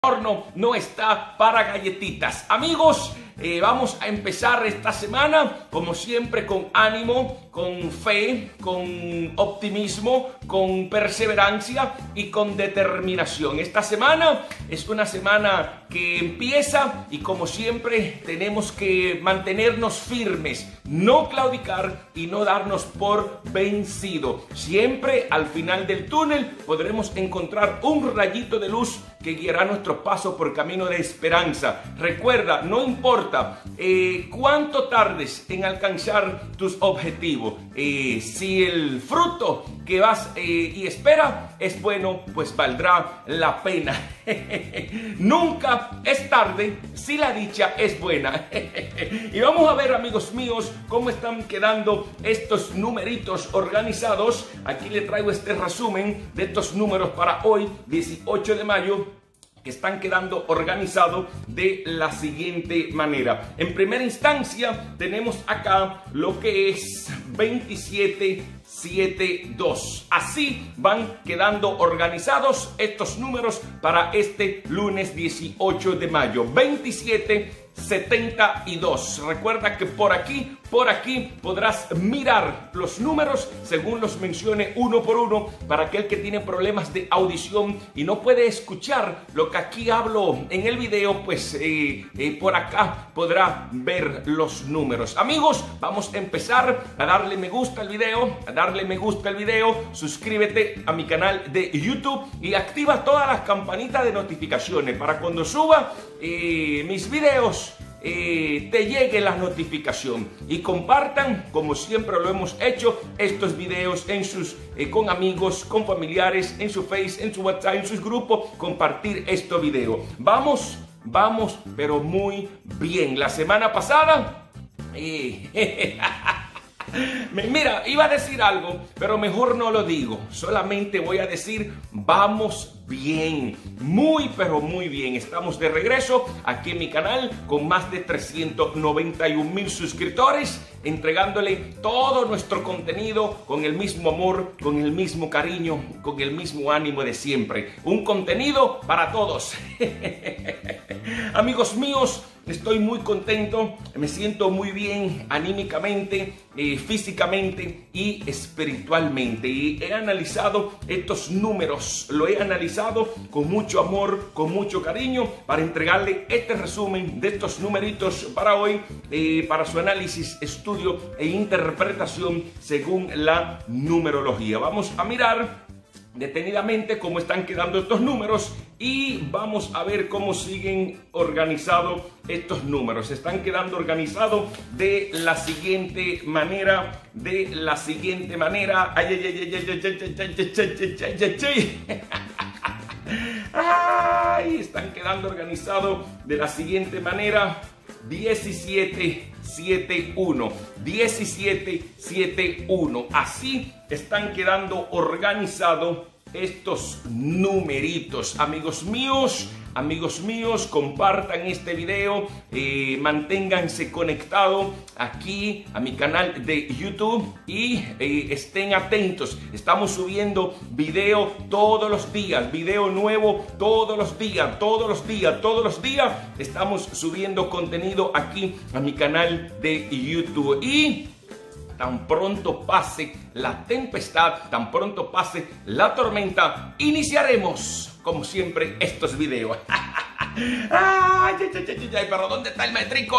horno no está para galletitas. Amigos, vamos a empezar esta semana como siempre con ánimo, con fe, con optimismo, con perseverancia y con determinación. Esta semana es una semana que empieza y como siempre tenemos que mantenernos firmes, no claudicar y no darnos por vencido. Siempre al final del túnel podremos encontrar un rayito de luz que guiará nuestro paso por camino de esperanza. Recuerda, no importa cuánto tardes en alcanzar tus objetivos, si el fruto que vas y espera es bueno, pues valdrá la pena. Nunca es tarde si la dicha es buena. Y vamos a ver, amigos míos, cómo están quedando estos numeritos organizados. Aquí le traigo este resumen de estos números para hoy, 18 de mayo, que están quedando organizados de la siguiente manera. En primera instancia tenemos acá lo que es 2772. Así van quedando organizados estos números para este lunes 18 de mayo. 2772. Recuerda que por aquí podrás mirar los números según los mencione uno por uno. Para aquel que tiene problemas de audición y no puede escuchar lo que aquí hablo en el video, pues por acá podrá ver los números. Amigos, vamos a empezar a darle me gusta al video, suscríbete a mi canal de YouTube y activa todas las campanitas de notificaciones para cuando suba mis videos te llegue la notificación, y compartan como siempre lo hemos hecho estos videos en sus con amigos, con familiares, en su Face, en su WhatsApp, en sus grupos. Compartir este video. Vamos, pero muy bien. La semana pasada mira, iba a decir algo, pero mejor no lo digo. Solamente voy a decir, vamos bien, muy pero muy bien. Estamos de regreso aquí en mi canal con más de 391,000 suscriptores, entregándole todo nuestro contenido con el mismo amor, con el mismo cariño, con el mismo ánimo de siempre. Un contenido para todos. Amigos míos, estoy muy contento, me siento muy bien anímicamente, físicamente y espiritualmente. Y he analizado estos números, lo he analizado con mucho amor, con mucho cariño, para entregarle este resumen de estos numeritos para hoy, para su análisis, estudio e interpretación según la numerología. Vamos a mirar detenidamente cómo están quedando estos números y vamos a ver cómo siguen organizados estos números. Están quedando organizados de la siguiente manera, están quedando organizados de la siguiente manera: 1771. Así están quedando organizados estos numeritos. Amigos míos, compartan este video, manténganse conectados aquí a mi canal de YouTube y estén atentos. Estamos subiendo video todos los días, video nuevo todos los días. Estamos subiendo contenido aquí a mi canal de YouTube. Y tan pronto pase la tempestad, tan pronto pase la tormenta, iniciaremos, como siempre, estos videos. Pero ¿dónde está el métrico?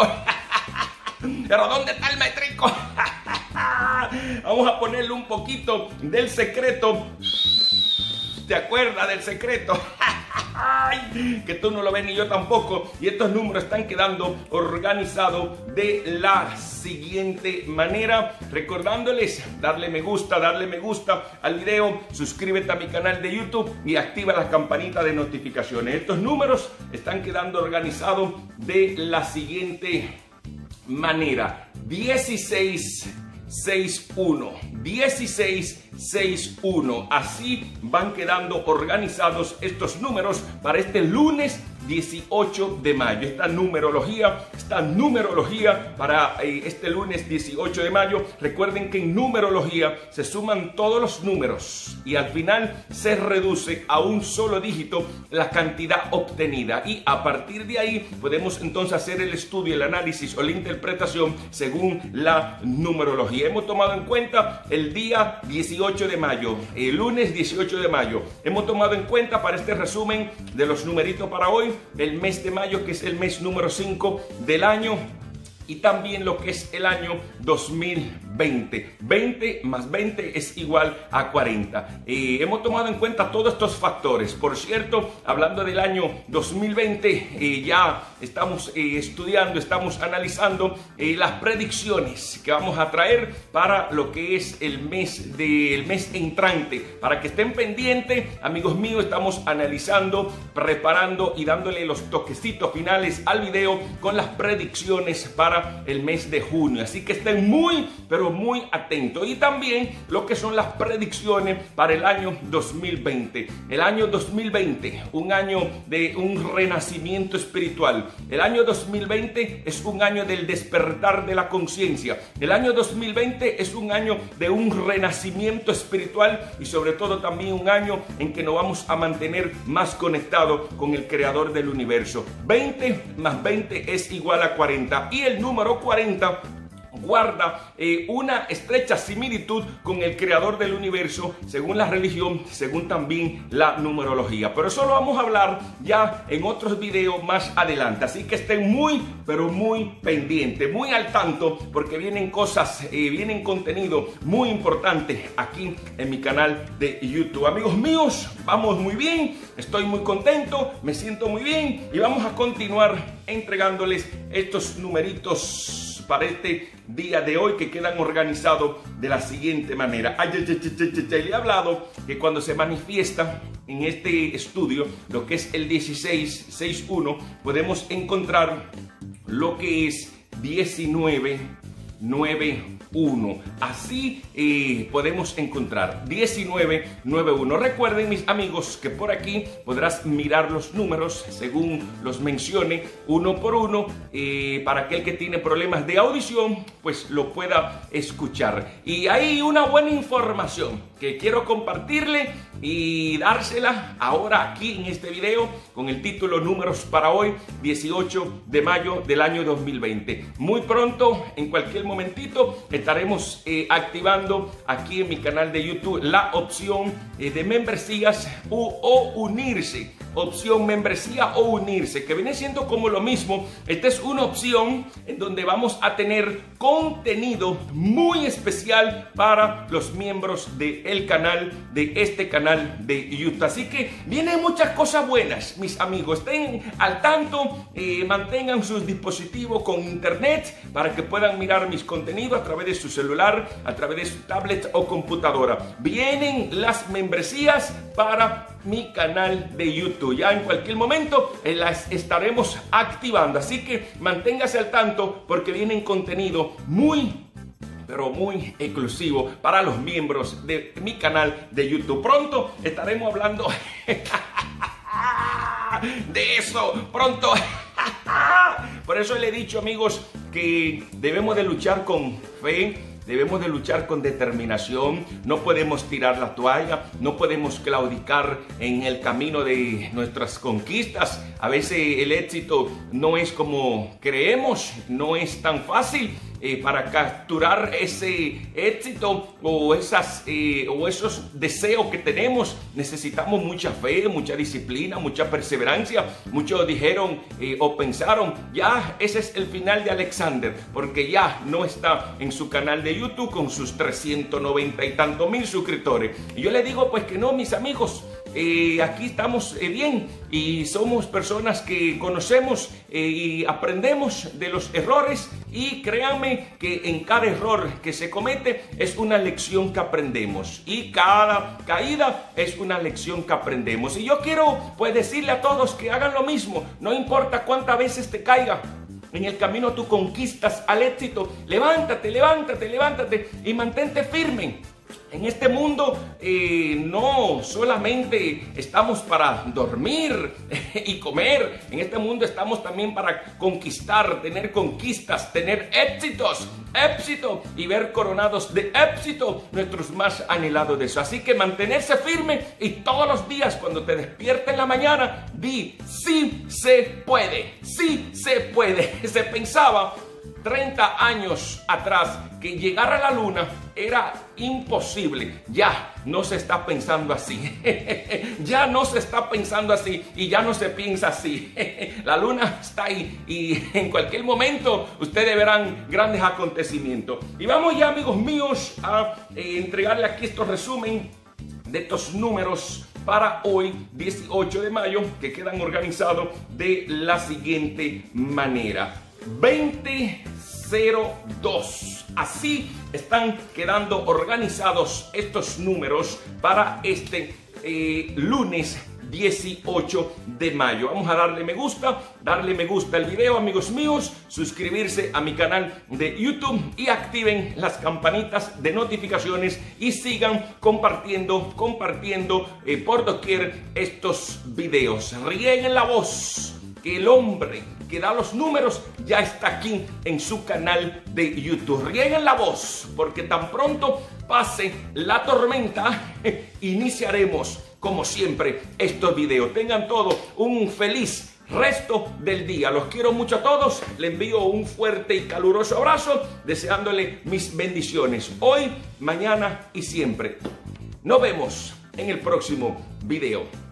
Vamos a ponerle un poquito del secreto. ¿Te acuerdas del secreto? Que tú no lo ves ni yo tampoco. Y estos números están quedando organizados de la siguiente manera. Recordándoles darle me gusta al video, suscríbete a mi canal de YouTube y activa la campanita de notificaciones. Estos números están quedando organizados de la siguiente manera: 1661. Así van quedando organizados estos números para este lunes 18 de mayo. Esta numerología para este lunes 18 de mayo. Recuerden que en numerología se suman todos los números y al final se reduce a un solo dígito la cantidad obtenida, y a partir de ahí podemos entonces hacer el estudio, el análisis o la interpretación según la numerología. Hemos tomado en cuenta el día 18 de mayo, el lunes 18 de mayo. Hemos tomado en cuenta para este resumen de los numeritos para hoy el mes de mayo, que es el mes número 5 del año, y también lo que es el año 2020. 20 más 20 es igual a 40. Hemos tomado en cuenta todos estos factores. Por cierto, hablando del año 2020, ya estamos estudiando, estamos analizando las predicciones que vamos a traer para lo que es el mes entrante. Para que estén pendientes, amigos míos, estamos analizando, preparando y dándole los toquecitos finales al video con las predicciones para el mes de junio, así que estén muy pero muy atentos. Y también lo que son las predicciones para el año 2020. El año 2020, un año de un renacimiento espiritual. El año 2020 es un año del despertar de la conciencia. El año 2020 es un año de un renacimiento espiritual, y sobre todo también un año en que nos vamos a mantener más conectados con el creador del universo. 20 más 20 es igual a 40, y el número 40 guarda una estrecha similitud con el creador del universo, según la religión, según también la numerología. Pero eso lo vamos a hablar ya en otros videos más adelante, así que estén muy pero muy pendientes, muy al tanto, porque vienen cosas, vienen contenido muy importante aquí en mi canal de YouTube. Amigos míos, vamos muy bien, estoy muy contento, me siento muy bien, y vamos a continuar entregándoles estos numeritos para este día de hoy, que quedan organizados de la siguiente manera. Le he hablado que cuando se manifiesta en este estudio lo que es el 1661, podemos encontrar lo que es 1991. Así podemos encontrar 1991. Recuerden, mis amigos, que por aquí podrás mirar los números según los mencione uno por uno, para aquel que tiene problemas de audición pues lo pueda escuchar. Y hay una buena información que quiero compartirle y dársela ahora aquí en este video con el título Números para hoy 18 de mayo del año 2020. Muy pronto, en cualquier momentito, estaremos activando aquí en mi canal de YouTube la opción de membresías o unirse. Opción membresía o unirse, que viene siendo como lo mismo. Esta es una opción en donde vamos a tener contenido muy especial para los miembros del canal, de este canal de YouTube. Así que vienen muchas cosas buenas, mis amigos. Estén al tanto, mantengan sus dispositivos con internet para que puedan mirar mis contenidos a través de su celular, a través de su tablet o computadora. Vienen las membresías para mi canal de YouTube. Ya en cualquier momento las estaremos activando, así que manténgase al tanto porque vienen contenido muy pero muy exclusivo para los miembros de mi canal de YouTube. Pronto estaremos hablando de eso, pronto. Por eso le he dicho, amigos, que debemos de luchar con fe, debemos de luchar con determinación. No podemos tirar la toalla, no podemos claudicar en el camino de nuestras conquistas. A veces el éxito no es como creemos, no es tan fácil. Para capturar ese éxito o esos deseos que tenemos, necesitamos mucha fe, mucha disciplina, mucha perseverancia. Muchos dijeron o pensaron, ya ese es el final de Alexander, porque ya no está en su canal de YouTube con sus 390 y tantos mil suscriptores. Y yo le digo pues que no, mis amigos. Aquí estamos bien y somos personas que conocemos y aprendemos de los errores, y créanme que en cada error que se comete es una lección que aprendemos, y cada caída es una lección que aprendemos. Y yo quiero pues decirle a todos que hagan lo mismo, no importa cuántas veces te caiga. En el camino tú conquistas al éxito. Levántate, levántate, levántate y mantente firme. En este mundo no solamente estamos para dormir y comer, en este mundo estamos también para conquistar, tener conquistas, tener éxitos, éxito y ver coronados de éxito nuestros más anhelados deseos. Así que mantenerse firme y todos los días cuando te despiertes en la mañana, di sí se puede, sí se puede. Se pensaba 30 años atrás que llegar a la luna era imposible. Ya no se está pensando así. Ya no se está pensando así y ya no se piensa así. La luna está ahí y en cualquier momento ustedes verán grandes acontecimientos. Y vamos ya, amigos míos, a entregarle aquí estos resumen de estos números para hoy, 18 de mayo, que quedan organizados de la siguiente manera. 2002. Así están quedando organizados estos números para este lunes 18 de mayo. Vamos a darle me gusta al video, amigos míos, suscribirse a mi canal de YouTube y activen las campanitas de notificaciones y sigan compartiendo por doquier estos videos. Rieguen la voz que el hombre que da los números ya está aquí en su canal de YouTube. Rieguen la voz porque tan pronto pase la tormenta iniciaremos como siempre estos videos. Tengan todos un feliz resto del día. Los quiero mucho a todos. Les envío un fuerte y caluroso abrazo deseándole mis bendiciones hoy, mañana y siempre. Nos vemos en el próximo video.